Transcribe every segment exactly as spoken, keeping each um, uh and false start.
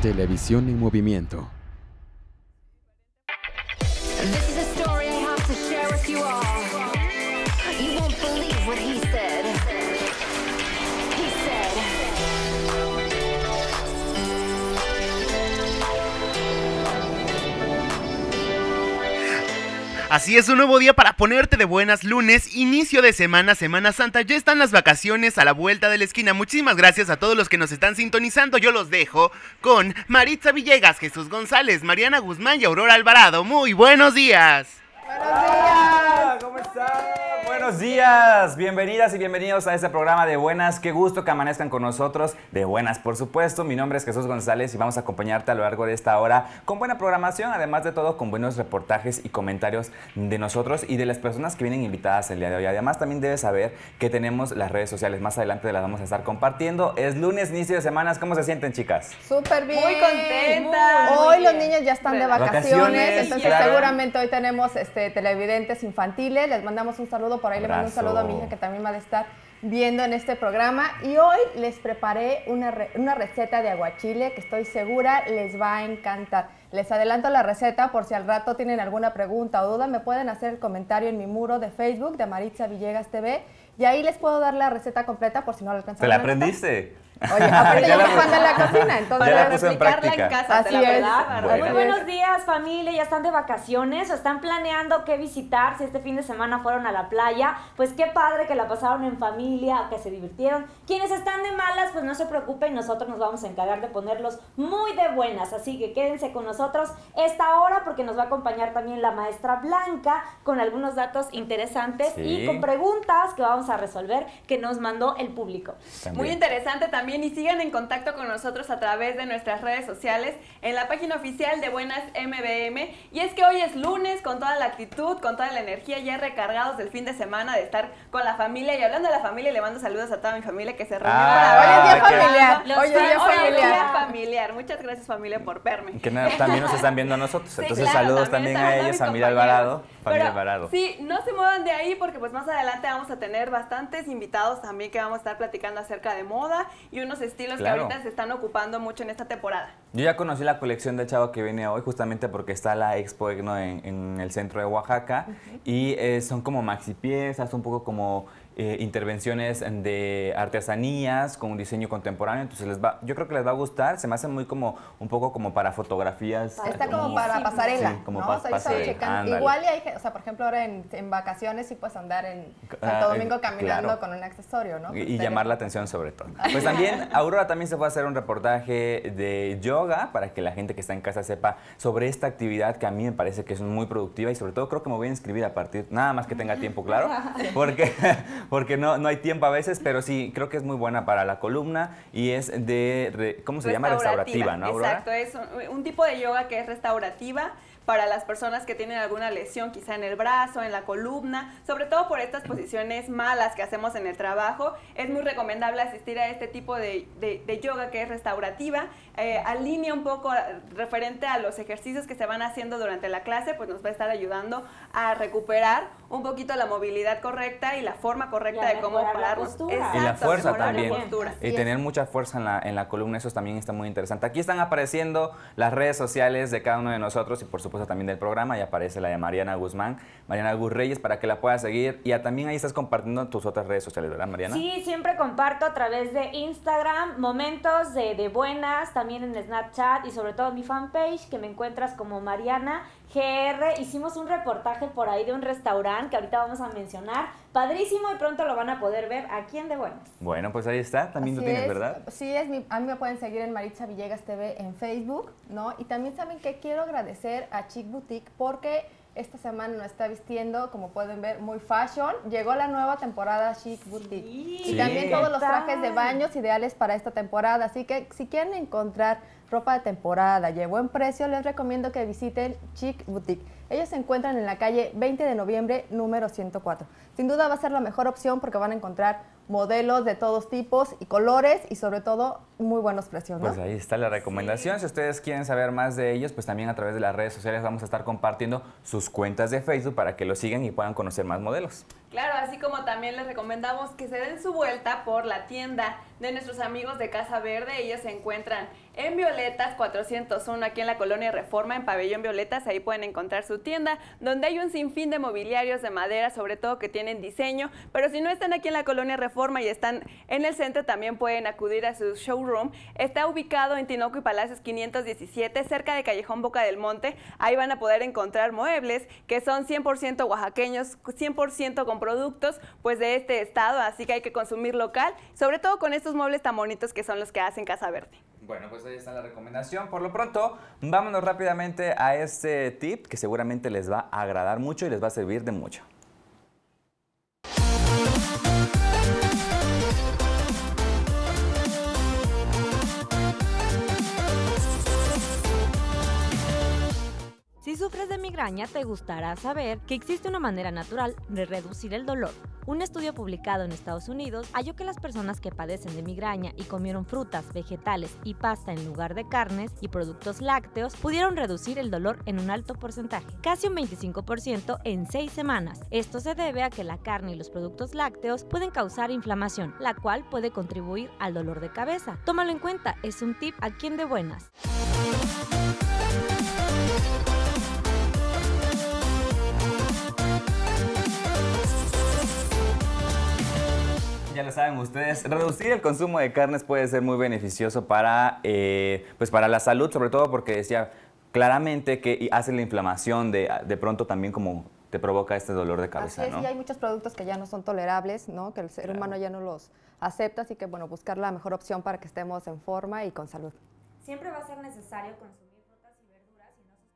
Televisión en movimiento. This is a story I have to share with you all. You won't believe what he said. He said. Así es, un nuevo día para ponerte de buenas. Lunes, inicio de semana, Semana Santa. Ya están las vacaciones a la vuelta de la esquina. Muchísimas gracias a todos los que nos están sintonizando. Yo los dejo con Maritza Villegas, Jesús González, Mariana Guzmán y Aurora Alvarado. Muy buenos días. ¡Buenos días! ¿Cómo están? Buenos días, bienvenidas y bienvenidos a este programa de Buenas. Qué gusto que amanezcan con nosotros, de buenas por supuesto. Mi nombre es Jesús González y vamos a acompañarte a lo largo de esta hora con buena programación, además de todo con buenos reportajes y comentarios de nosotros y de las personas que vienen invitadas el día de hoy. Además también debes saber que tenemos las redes sociales, más adelante las vamos a estar compartiendo. Es lunes, inicio de semanas, ¿cómo se sienten, chicas? Súper bien. Muy contentas. Muy hoy bien. Los niños ya están de vacaciones, vacaciones entonces claro. seguramente hoy tenemos este, televidentes infantiles. Les mandamos un saludo, por ahí le mando un saludo a mi hija que también va a estar viendo en este programa. Y hoy les preparé una, re una receta de aguachile que estoy segura les va a encantar. Les adelanto la receta por si al rato tienen alguna pregunta o duda, me pueden hacer el comentario en mi muro de Facebook de Maritza Villegas T V y ahí les puedo dar la receta completa por si no la alcanzaron. ¿Te la aprendiste? Oye, aparte yo trabajando en la cocina, entonces ya la puse en práctica. En casa, Así la es. verdad. Bueno. Muy buenos días, familia. Ya están de vacaciones o están planeando qué visitar. Si este fin de semana fueron a la playa, pues qué padre que la pasaron en familia o que se divirtieron. Quienes están de malas, pues no se preocupen. Nosotros nos vamos a encargar de ponerlos muy de buenas. Así que quédense con nosotros esta hora porque nos va a acompañar también la maestra Blanca con algunos datos interesantes sí. y con preguntas que vamos a resolver que nos mandó el público. También. Muy interesante también y sigan en contacto con nosotros a través de nuestras redes sociales en la página oficial de Buenas M V M. Y es que hoy es lunes con toda la actitud, con toda la energía, ya recargados del fin de semana de estar con la familia. Y hablando de la familia, le mando saludos a toda mi familia que se reunió Ah, para hoy es día qué- familiar. Los Hoy es día fans, Hoy es familiar. día familiar. Muchas gracias, familia, por verme. Que na- también nos están viendo a nosotros, Sí, entonces claro, saludos también, están a mis ellos, familia compañeros. Alvarado, familia Pero, Alvarado. sí, no se muevan de ahí porque pues más adelante vamos a tener bastantes invitados también que vamos a estar platicando acerca de moda y unos estilos Claro. que ahorita se están ocupando mucho en esta temporada. Yo ya conocí la colección de Chavo que viene hoy justamente porque está la Expo Egno en, en el centro de Oaxaca uh-huh. y eh, son como maxi piezas, un poco como eh, intervenciones de artesanías con un diseño contemporáneo, entonces les va, yo creo que les va a gustar, se me hace muy como un poco como para fotografías. Está como como- para pasarela, sí, como ¿no? pa- O sea, yo estaba pasarela, checando. ándale. Igual y hay, ge- o sea, por ejemplo, ahora en, en vacaciones sí puedes andar en Ah, Santo Domingo eh, caminando claro. con un accesorio, ¿no? Y, y Estaría llamar la padre. atención sobre todo. Pues también Aurora también se fue a hacer un reportaje de yoga para que la gente que está en casa sepa sobre esta actividad que a mí me parece que es muy productiva y sobre todo creo que me voy a inscribir a partir, nada más que tenga tiempo, claro, porque, porque no, no hay tiempo a veces, pero sí, creo que es muy buena para la columna y es de, re- ¿cómo se llama? Restaurativa, ¿no, Aurora? Exacto, es un, un tipo de yoga que es restaurativa para las personas que tienen alguna lesión quizá en el brazo, en la columna, sobre todo por estas posiciones malas que hacemos en el trabajo. Es muy recomendable asistir a este tipo de, de, de yoga que es restaurativa. Eh, alinea un poco referente a los ejercicios que se van haciendo durante la clase, pues nos va a estar ayudando a recuperar un poquito la movilidad correcta y la forma correcta de cómo mejorar la pararnos. postura. Exacto, Y la fuerza mejorar la también. postura. Y tener mucha fuerza en la, en la columna, eso también está muy interesante. Aquí están apareciendo las redes sociales de cada uno de nosotros y por supuesto también del programa. Y aparece la de Mariana Guzmán, Mariana Gus Reyes, para que la puedas seguir. Y también ahí estás compartiendo tus otras redes sociales, ¿verdad, Mariana? Sí, siempre comparto a través de Instagram momentos de, de buenas, también en Snapchat y sobre todo en mi fanpage que me encuentras como Mariana G R. Hicimos un reportaje por ahí de un restaurante que ahorita vamos a mencionar. Padrísimo y pronto lo van a poder ver aquí en De Buenas. Bueno, pues ahí está, también Así lo tienes, es, ¿verdad? Sí, es mi, a mí me pueden seguir en Maritza Villegas T V en Facebook, ¿no? Y también saben que quiero agradecer a Chic Boutique porque esta semana nos está vistiendo, como pueden ver, muy fashion. Llegó la nueva temporada Chic Boutique. Sí. Y también todos los ¿Qué tal? trajes de baños ideales para esta temporada. Así que si quieren encontrar ropa de temporada y a buen precio, les recomiendo que visiten Chic Boutique. Ellos se encuentran en la calle veinte de noviembre, número ciento cuatro. Sin duda va a ser la mejor opción porque van a encontrar modelos de todos tipos y colores y sobre todo muy buenos precios, ¿no? Pues ahí está la recomendación. Sí. Si ustedes quieren saber más de ellos, pues también a través de las redes sociales vamos a estar compartiendo sus cuentas de Facebook para que los sigan y puedan conocer más modelos. Claro, así como también les recomendamos que se den su vuelta por la tienda de nuestros amigos de Casa Verde. Ellos se encuentran en Violetas cuatrocientos uno, aquí en la Colonia Reforma, en Pabellón Violetas. Ahí pueden encontrar su tienda, donde hay un sinfín de mobiliarios de madera, sobre todo que tienen diseño. Pero si no están aquí en la Colonia Reforma y están en el centro, también pueden acudir a su showroom. Está ubicado en Tinoco y Palacios quinientos diecisiete, cerca de Callejón Boca del Monte. Ahí van a poder encontrar muebles que son cien por ciento oaxaqueños, cien por ciento con productos pues de este estado, así que hay que consumir local, sobre todo con estos muebles tan bonitos que son los que hacen Casa Verde. Bueno, pues ahí está la recomendación. Por lo pronto, vámonos rápidamente a este tip que seguramente les va a agradar mucho y les va a servir de mucho. Si sufres de migraña, te gustará saber que existe una manera natural de reducir el dolor. Un estudio publicado en Estados Unidos halló que las personas que padecen de migraña y comieron frutas, vegetales y pasta en lugar de carnes y productos lácteos pudieron reducir el dolor en un alto porcentaje, casi un veinticinco por ciento en seis semanas. Esto se debe a que la carne y los productos lácteos pueden causar inflamación, la cual puede contribuir al dolor de cabeza. Tómalo en cuenta, es un tip aquí en De Buenas. Ya lo saben ustedes, reducir el consumo de carnes puede ser muy beneficioso para, eh, pues para la salud, sobre todo porque decía claramente que hace la inflamación de, de pronto también como te provoca este dolor de cabeza, así es, ¿no? Y hay muchos productos que ya no son tolerables, ¿no? Que el ser Claro. humano ya no los acepta, así que bueno, buscar la mejor opción para que estemos en forma y con salud. Siempre va a ser necesario consumir frutas y verduras y no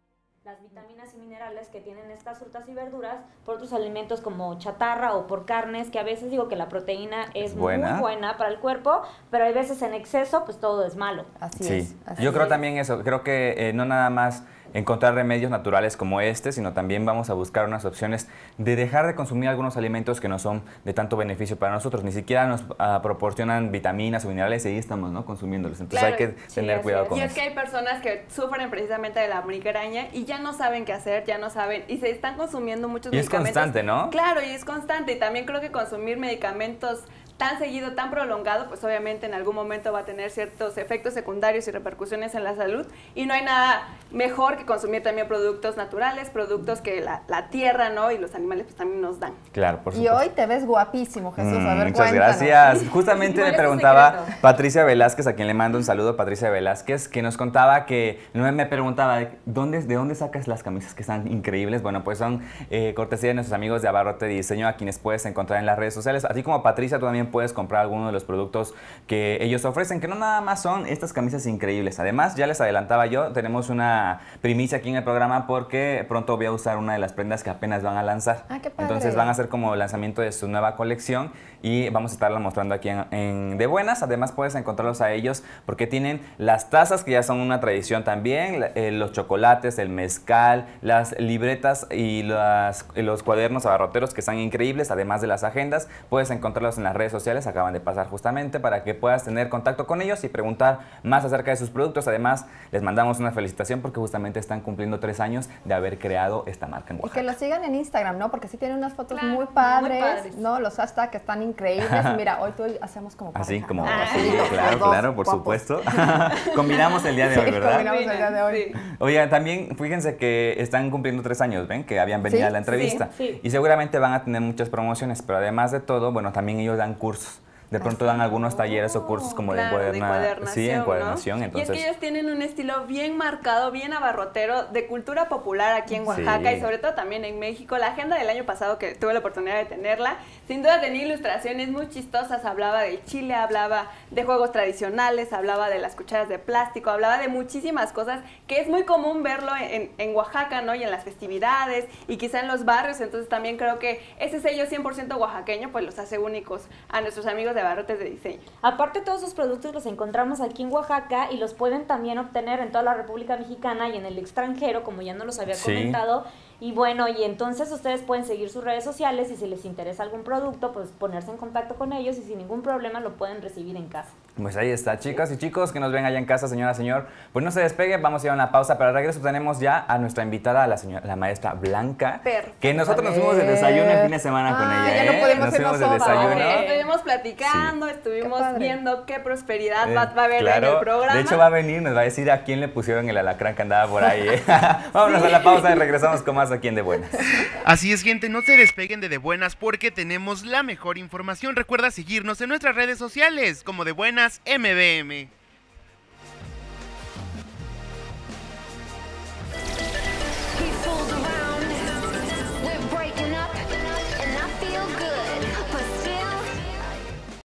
las vitaminas y minerales que tienen estas frutas y verduras por otros alimentos como chatarra o por carnes, que a veces digo que la proteína es, Es buena. muy buena para el cuerpo, pero hay veces en exceso pues todo es malo. Así Sí, es. Así yo creo es. también eso, creo que eh, no nada más encontrar remedios naturales como este, sino también vamos a buscar unas opciones de dejar de consumir algunos alimentos que no son de tanto beneficio para nosotros, ni siquiera nos uh, proporcionan vitaminas o minerales y ahí estamos, ¿no?, consumiéndolos. Entonces Claro, hay que sí, tener así cuidado es. con Y eso. es que hay personas que sufren precisamente de la migraña y ya no saben qué hacer, ya no saben, y se están consumiendo muchos Y es medicamentos. constante, ¿no? Claro, y es constante, y también creo que consumir medicamentos tan seguido, tan prolongado, pues obviamente en algún momento va a tener ciertos efectos secundarios y repercusiones en la salud, y no hay nada mejor que consumir también productos naturales, productos que la, la tierra, ¿no?, y los animales pues también nos dan. Claro, por Y supuesto. hoy te ves guapísimo, Jesús. Mm, a ver, muchas cuéntanos. gracias. Justamente ¿Cuál me es tu preguntaba secreto? Patricia Velázquez, a quien le mando un saludo, Patricia Velázquez, que nos contaba que no me preguntaba ¿dónde, de dónde sacas las camisas que están increíbles. Bueno, pues son eh, cortesía de nuestros amigos de Abarrote Diseño, a quienes puedes encontrar en las redes sociales. Así como Patricia, tú también puedes comprar alguno de los productos que ellos ofrecen, que no nada más son estas camisas increíbles. Además, ya les adelantaba yo, tenemos una primicia aquí en el programa porque pronto voy a usar una de las prendas que apenas van a lanzar. Ah, qué padre. Entonces van a hacer como lanzamiento de su nueva colección y vamos a estarla mostrando aquí en, en De Buenas. Además puedes encontrarlos a ellos porque tienen las tazas que ya son una tradición también, la- eh, los chocolates, el mezcal, las libretas y las, y los cuadernos abarroteros que están increíbles, además de las agendas. Puedes encontrarlos en las redes sociales, acaban de pasar justamente para que puedas tener contacto con ellos y preguntar más acerca de sus productos. Además les mandamos una felicitación porque justamente están cumpliendo tres años de haber creado esta marca en Y que Oaxaca. lo sigan en Instagram, ¿no? Porque sí tienen unas fotos Claro, muy muy padres, padres. ¿no? Los hashtags están increíbles. Y mira, hoy tú y hacemos como Así pareja, como, ¿no? así, Así, los claro, dos claro, por guapos. supuesto. Combinamos el día de hoy, Sí, ¿verdad? combinamos el día de hoy. Sí. Oigan, también fíjense que están cumpliendo tres años, ¿ven? Que habían venido Sí, a la entrevista. sí, sí. Y seguramente van a tener muchas promociones, pero además de todo, bueno, también ellos dan cursos. De pronto dan algunos talleres o cursos como Claro, de, de encuaderna- encuadernación, sí, ¿no? encuadernación. Entonces, Y es que ellos tienen un estilo bien marcado, bien abarrotero, de cultura popular aquí en Oaxaca Sí. y sobre todo también en México. La agenda del año pasado, que tuve la oportunidad de tenerla, sin duda tenía ilustraciones muy chistosas. Hablaba del chile, hablaba de juegos tradicionales, hablaba de las cucharas de plástico, hablaba de muchísimas cosas que es muy común verlo en, en Oaxaca, ¿no? Y en las festividades y quizá en los barrios. Entonces también creo que ese sello cien por ciento oaxaqueño pues los hace únicos a nuestros amigos de Abarrotes de Diseño. Aparte, todos esos productos los encontramos aquí en Oaxaca y los pueden también obtener en toda la República Mexicana y en el extranjero, como ya nos los había Sí. comentado. Y bueno, y entonces ustedes pueden seguir sus redes sociales y si les interesa algún producto, pues ponerse en contacto con ellos y sin ningún problema lo pueden recibir en casa. Pues ahí está, chicas y chicos que nos ven allá en casa, señora, señor. Pues no se despeguen, vamos a ir a una pausa, pero al regreso tenemos ya a nuestra invitada, la señora, la maestra Blanca. Perfecto. Que nosotros nos fuimos de desayuno el fin de semana con Ah, ella, ya no ¿eh? podemos Nos irnos fuimos de solas. desayuno. Eh, Estuvimos platicando, Qué estuvimos padre. viendo qué prosperidad Eh, va, va a haber claro. en el programa. De hecho va a venir, nos va a decir a quién le pusieron el alacrán que andaba por ahí, ¿eh? Vámonos a la pausa y regresamos con más aquí en De Buenas. Así es, gente, no se despeguen de De Buenas porque tenemos la mejor información. Recuerda seguirnos en nuestras redes sociales como De Buenas M B M.